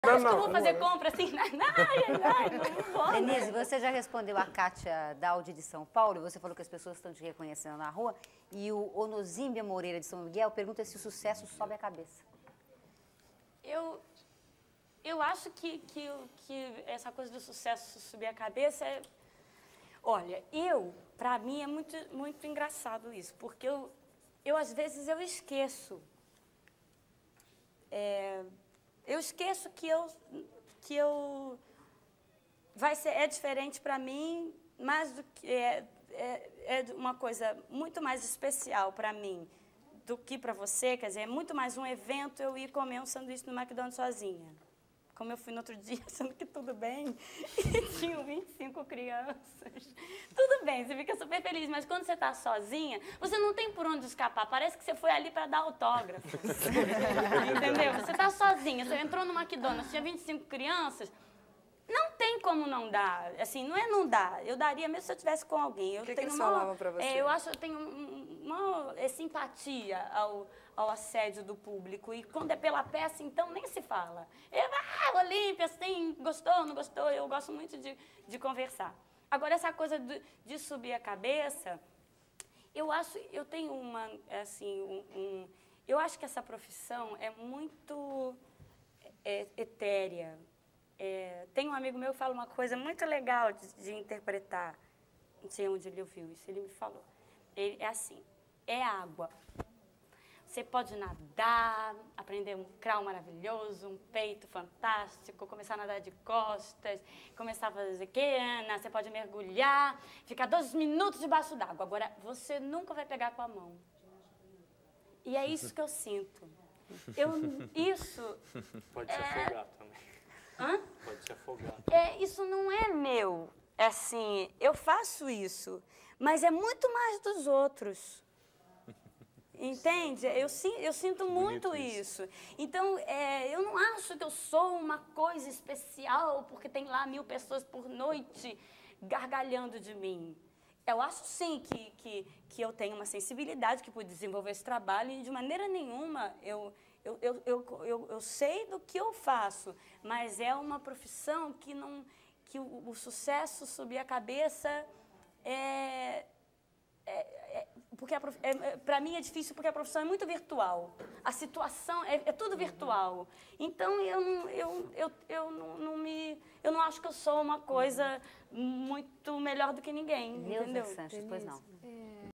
Acho que eu vou fazer compra assim, não vou. Denise, você já respondeu a Kátia Daldi de São Paulo, você falou que as pessoas estão te reconhecendo na rua, e o Onozímbia Moreira de São Miguel pergunta se o sucesso sobe a cabeça. Eu acho que essa coisa do sucesso subir a cabeça é... Olha, pra mim é muito engraçado isso, porque às vezes eu esqueço. Eu esqueço que é diferente para mim, mais do que é uma coisa muito mais especial para mim do que para você. Quer dizer, é muito mais um evento eu ir comer um sanduíche no McDonald's sozinha. Como eu fui no outro dia, achando que tudo bem, e tinham 25 crianças. Tudo bem, você fica super feliz, mas quando você está sozinha, você não tem por onde escapar. Parece que você foi ali para dar autógrafo. Entendeu? Você está sozinha, você entrou no McDonald's, tinha 25 crianças, não tem como não dar. Assim, não dá. Eu daria mesmo se eu estivesse com alguém. O que eles falavam para você? Eu acho que eu tenho uma simpatia ao assédio do público. E quando é pela peça, então, nem se fala. Olímpia, assim, gostou, não gostou? Eu gosto muito de conversar. Agora, essa coisa de subir a cabeça, eu tenho eu acho que essa profissão é muito etérea. Tem um amigo meu que fala uma coisa muito legal de interpretar. Não sei onde ele ouviu isso, ele me falou. É assim, é água. Você pode nadar, aprender um crawl maravilhoso, um peito fantástico, começar a nadar de costas, começar a fazer quena, você pode mergulhar, ficar 12 minutos debaixo d'água. Agora, você nunca vai pegar com a mão. E é isso que eu sinto. Pode se afogar também. Hã? Pode se afogar. Isso não é meu. Assim, eu faço isso, mas é muito mais dos outros. Entende? Eu sinto muito isso. Então, eu não acho que eu sou uma coisa especial porque tem lá 1000 pessoas por noite gargalhando de mim. Eu acho, sim, que eu tenho uma sensibilidade que pude desenvolver esse trabalho e, de maneira nenhuma, eu sei do que eu faço, mas é uma profissão que o sucesso subir a cabeça porque para mim é difícil porque a profissão é muito virtual. A situação é tudo virtual. Então eu não acho que eu sou uma coisa muito melhor do que ninguém, entendeu? Sanches, pois não.